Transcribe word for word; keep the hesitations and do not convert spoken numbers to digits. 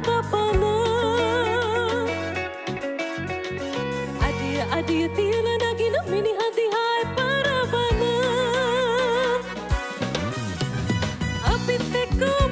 කපන අඩිය අඩිය තියල නගින මිනිහ දිහා පරවන අපිත් එක්ක